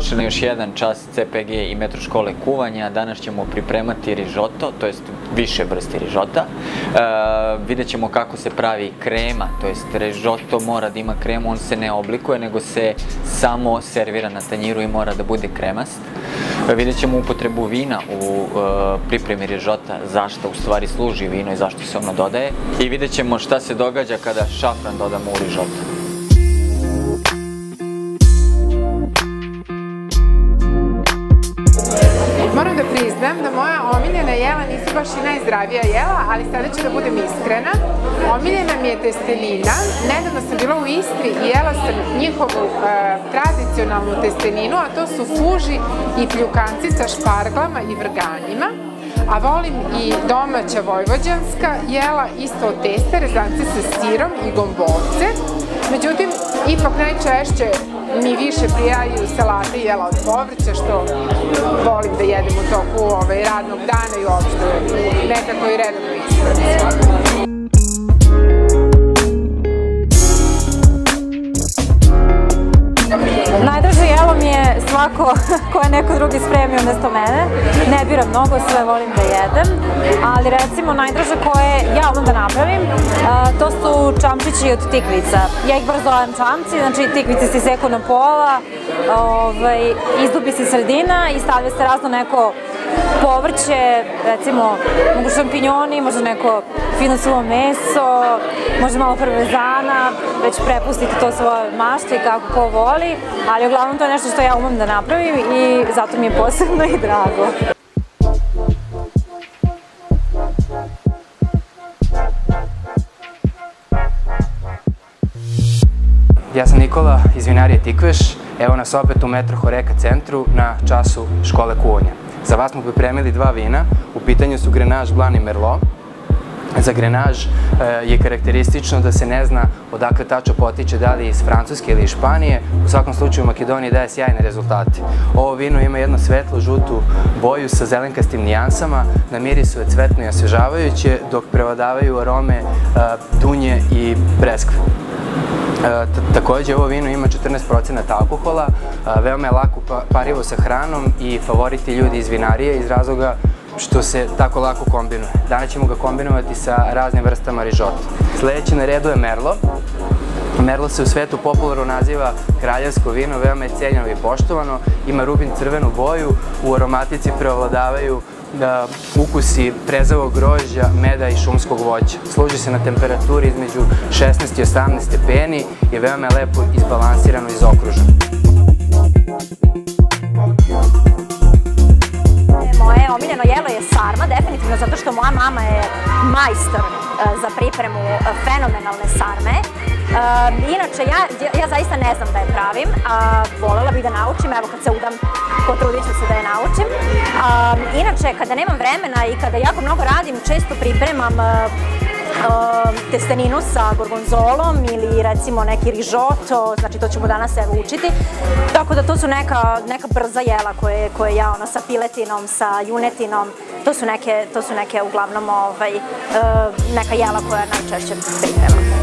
Dobrodošli na još jedan čas CPG i metro škole kuvanja. Danas ćemo pripremati rižoto, to jest više vrsti rižota. Vidjet ćemo kako se pravi krema, to jest rižoto mora da ima kremu, on se ne oblikuje, nego se samo servira na tanjiru i mora da bude kremast. Vidjet ćemo upotrebu vina u pripremi rižota, zašto u stvari služi vino i zašto se ono dodaje. I vidjet ćemo šta se događa kada šafran dodamo u rižoto. Moram da priznam da moja omiljena jela nisu baš i najzdravija jela, ali sada ću da budem iskrena. Omiljena mi je testenina. Nedavno sam bila u Istri i jela sam njihovu tradicionalnu testeninu, a to su fuži i pljukanci sa šparglama i vrganjima. A volim i domaća vojvođanska jela, isto od testa, rezance sa sirom i gomboce. Međutim, ipak najčešće mi više prijaju salate i jela od povrća, što volim da jedem u toku radnog dana i uopšte nekako i redovno ishrani. Najdraže jelo mi je svako koje neko drugi spremio umesto mene. Ne biram mnogo, sve volim da jedem, ali recimo najdraže koje ja umem da napravim, to su čamčići od tikvica. Ja ih baš zovem čamci, znači tikvice se iseku na pola, izdubi se sredina i stavlja se razno neko povrće, recimo mogu šampinjoni, može neko fino suvo meso, može malo parmezana, već prepustite to svoje mašti kako ko voli, ali uglavnom to je nešto što ja umem da napravim i zato mi je posebno i drago. Ja sam Nikola iz vinarije Tikveš, evo nas opet u metro Horeka centru na času škole kuvanja. Za vas smo pripremili dva vina, u pitanju su Grenache Blanc i Merlot. Za Grenache je karakteristično da se ne zna odakle tačno potiče, da li iz Francuske ili iz Španije. U svakom slučaju u Makedoniji daje sjajne rezultate. Ovo vino ima jednu svetlo žutu boju sa zelenkastim nijansama, na miris je cvetno i osvežavajuće, dok prevladavaju arome dunje i breskve. Takođe, ovo vino ima 14% alkohola, veoma je lako parivo sa hranom i favoriti ljudi iz vinarije iz razloga što se tako lako kombinuje. Danas ćemo ga kombinovati sa raznim vrstama rižota. Sledeći na redu je Merlot. Merlot se u svetu popularno naziva kraljevsko vino, veoma je cenjeno i poštovano, ima rubin crvenu boju, u aromatici preovladavaju ukusi prezavog grožđa, meda i šumskog voća. Služi se na temperaturi između 16 i 18 stepeni i veoma je lepo izbalansirano i zaokruženo. Moje omiljeno jelo je sarma, definitivno zato što moja mama je majstor za pripremu fenomenalne sarme. Inače, ja zaista ne znam da je pravim, volela bih da naučim, evo kad se udam, potrudit ću se da je naučim. Inače, kada nemam vremena i kada jako mnogo radim, često pripremam testeninu sa gorgonzolom ili recimo neki rižoto, znači to ćemo danas evo učiti. Tako da to su neka brza jela koje ja sa piletinom, sa junetinom, to su neke uglavnom neka jela koja najčešće pripremam.